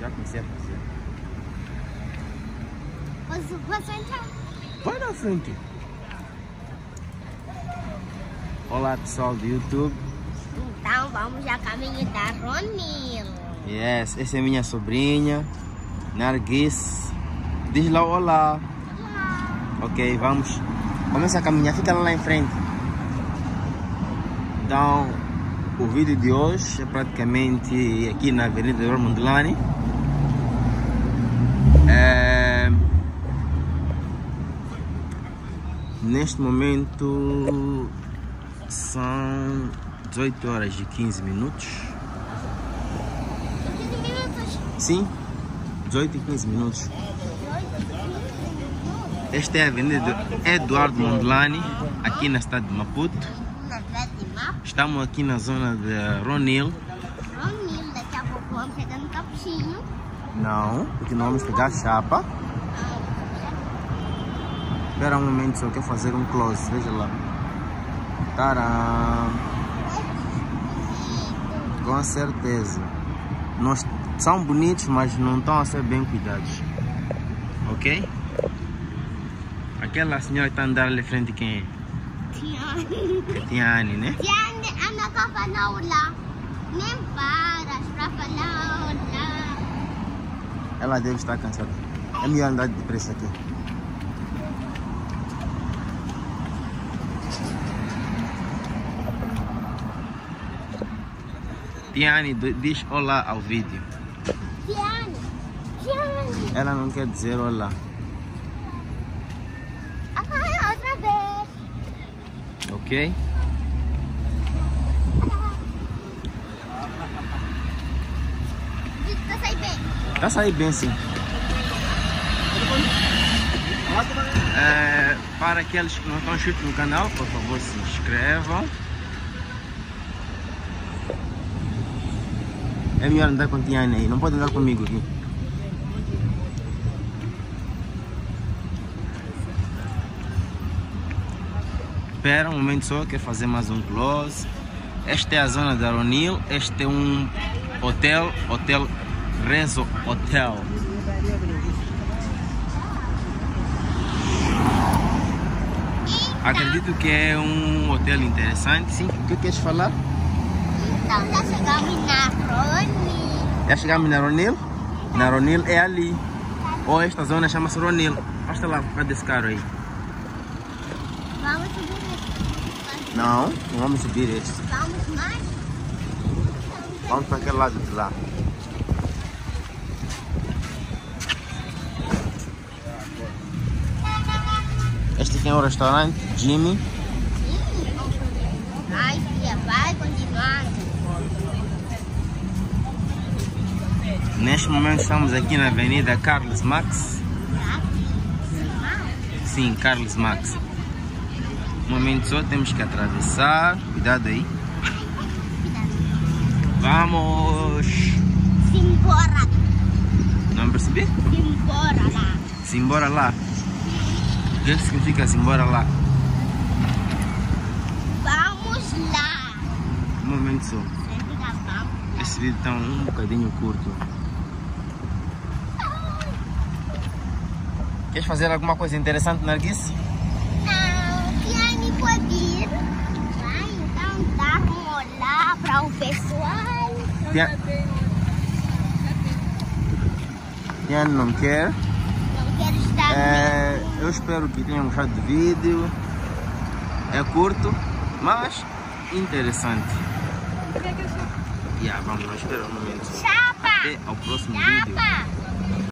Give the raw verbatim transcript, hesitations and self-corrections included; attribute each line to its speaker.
Speaker 1: já comecei a fazer.
Speaker 2: Posso, posso entrar?
Speaker 1: Vai na frente. Olá pessoal do YouTube.
Speaker 2: Então vamos a caminho da Ronil.
Speaker 1: Yes, essa é minha sobrinha, Narguis. Diz lá olá.
Speaker 2: Olá.
Speaker 1: Ok, vamos. Começa a caminhar, fica lá em frente. Então, o vídeo de hoje é praticamente aqui na Avenida Eduardo Mondlane. É... Neste momento são dezoito horas e quinze minutos.
Speaker 2: quinze minutos?
Speaker 1: Sim, dezoito e quinze minutos. Esta é a Avenida Eduardo Mondlane, aqui na cidade de Maputo.
Speaker 2: Na cidade de Maputo.
Speaker 1: Estamos aqui na zona de Ronil.
Speaker 2: Ronil, daqui a pouco vamos pegar no capuchinho.
Speaker 1: Não, porque não vamos pegar chapa. Espera um momento, só quero fazer um close, veja lá. Tcharam! Com certeza. Nós, são bonitos, mas não estão a ser bem cuidados. Ok? Aquela senhora que está andando ali frente, quem é?
Speaker 2: Tiane.
Speaker 1: Tiane, né?
Speaker 2: Tiane, anda cá falar olá. Nem paras para falar olá.
Speaker 1: Ela deve estar cansada. É melhor andar depressa aqui. Tiane, diz olá ao vídeo.
Speaker 2: Tiane. Tiane.
Speaker 1: Ela não quer dizer olá.
Speaker 2: Agora outra vez.
Speaker 1: Ok?
Speaker 2: Tá saindo bem?
Speaker 1: Tá saindo bem, sim. É, para aqueles que não estão inscritos no canal, por favor, se inscrevam. É melhor andar com Tiane aí, não pode andar comigo aqui. Espera um momento só, quero fazer mais um close. Esta é a zona da Ronil, este é um hotel, Hotel Renzo Hotel. Acredito que é um hotel interessante, sim. O que queres falar?
Speaker 2: Então já chegamos na Ronil.
Speaker 1: Já chegamos na Ronil? Na Ronil é ali. Ou esta zona chama-se Ronil. Basta lá, para desse carro aí.
Speaker 2: Vamos subir esse.
Speaker 1: Não, não vamos subir este.
Speaker 2: Vamos mais?
Speaker 1: Vamos para aquele lado de lá. Este aqui é um restaurante, Jimmy.
Speaker 2: Ai, filha, vai continuar.
Speaker 1: Neste momento estamos aqui na Avenida Carlos Max. Sim, Carlos Max. Um momento só, temos que atravessar. Cuidado aí. Vamos!
Speaker 2: Simbora.
Speaker 1: Não percebi?
Speaker 2: Simbora lá.
Speaker 1: Simbora lá. O que significa simbora lá?
Speaker 2: Vamos lá.
Speaker 1: Um momento só.
Speaker 2: Sempre dá vamos.
Speaker 1: Esse vídeo está um bocadinho curto. Queres fazer alguma coisa interessante, Narguis?
Speaker 2: Não, Tiane pode ir. Vai, então dá um olá para o pessoal.
Speaker 1: Tia... Tiane não quer.
Speaker 2: Não quero estar
Speaker 1: É, eu espero que tenham gostado do vídeo. É curto, mas interessante. Yeah, vamos lá, espera um momento.
Speaker 2: Chapa!
Speaker 1: Até ao próximo vídeo.
Speaker 2: Chapa!